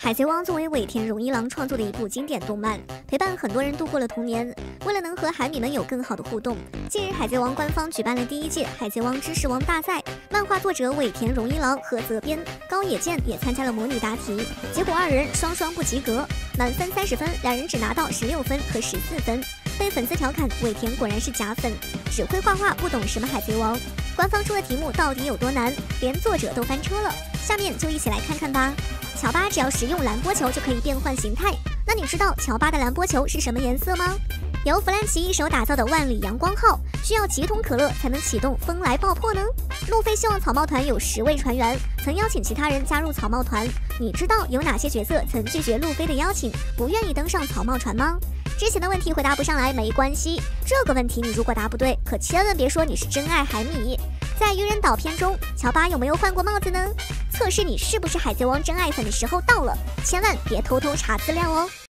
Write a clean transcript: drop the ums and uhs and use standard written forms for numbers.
海贼王作为尾田荣一郎创作的一部经典动漫，陪伴很多人度过了童年。为了能和海迷们有更好的互动，近日海贼王官方举办了第1届海贼王知识王大赛，漫画作者尾田荣一郎和责编高野健也参加了模拟答题，结果2人双双不及格，满分30分，2人只拿到16分和14分，被粉丝调侃尾田果然是假粉，只会画画不懂什么海贼王。官方出的题目到底有多难，连作者都翻车了，下面就一起来看看吧。乔巴只要使用蓝波球就可以变换形态，那你知道乔巴的蓝波球是什么颜色吗？由弗兰奇一手打造的万里阳光号，需要几桶可乐才能启动风来爆破呢？路飞希望草帽团有10位船员，曾邀请其他人加入草帽团，你知道有哪些角色曾拒绝路飞的邀请，不愿意登上草帽船吗？之前的问题回答不上来没关系，这个问题你如果答不对，可千万别说你是真爱海迷。在愚人岛篇中，乔巴有没有换过帽子呢？测试你是不是海贼王真爱粉的时候到了，千万别偷偷查资料哦。